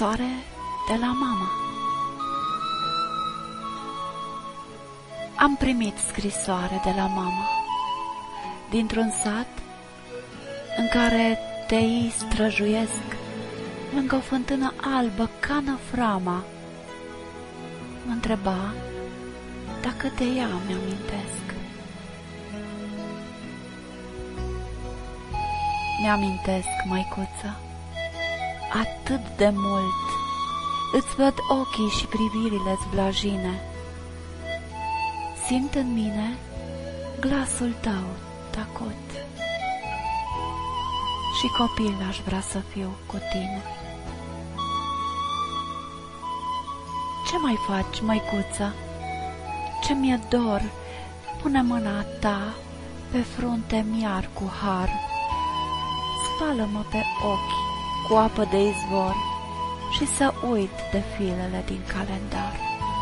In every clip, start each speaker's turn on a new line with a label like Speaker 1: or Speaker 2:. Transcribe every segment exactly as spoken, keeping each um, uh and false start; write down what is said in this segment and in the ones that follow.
Speaker 1: Scrisoare de la mama. Am primit scrisoare de la mama dintr-un sat în care teii străjuiesc lângă o fântână albă ca năframa. Mă întreba dacă de ea mi-amintesc. Mi-amintesc, măicuță, atât de mult. Îți văd ochii și privirile-ți blajine. Simt în mine glasul tău tăcut. Și copil aș vrea să fiu cu tine. Ce mai faci, măicuță? Ce mi-e dor, pune mâna ta pe frunte miar cu har. Spală-mă pe ochi cu apă de izvor și să uit de filele din calendar.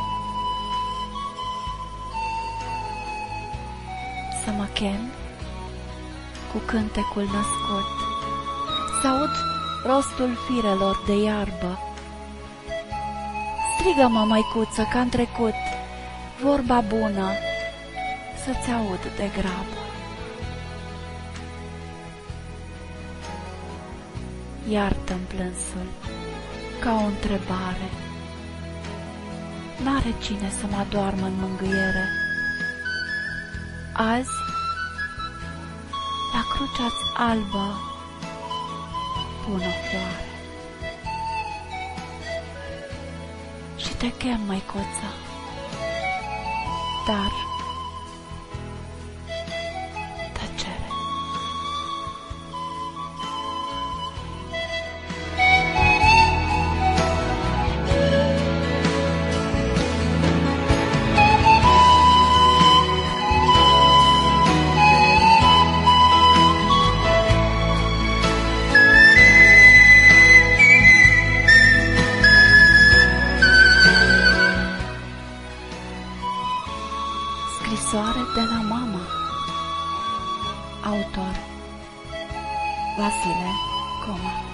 Speaker 1: Să mă chem cu cântecul născut, să aud rostul firelor de iarbă. Strigă-mă, măicuță, ca-n trecut, vorba bună, să-ți aud de grabă. Iartă-mi plânsul ca o întrebare. N-are cine să mă adoarmă în mângâiere. Azi, la crucea-ți albă, pun o floare. Și te chem, măicuță, dar tăcere. Scrisoare de la mama. Autor Vasile Coma.